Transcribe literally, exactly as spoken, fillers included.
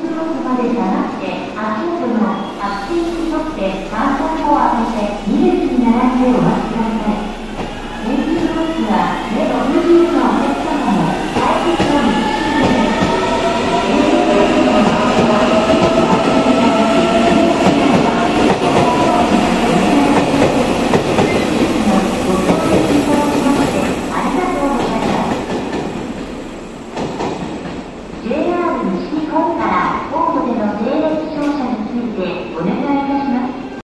クロスまで下がって、足元のアクティブに沿ってカーソンを当ててに列に並んでお待ち